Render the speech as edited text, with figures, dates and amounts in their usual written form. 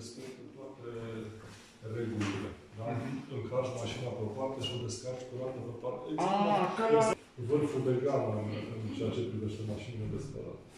respectă toate regulile. Da? Încarci mașina pe o parte și o descarci cu roată pe parte. Exact vârful de gamă în ceea ce privește mașinile de spălat.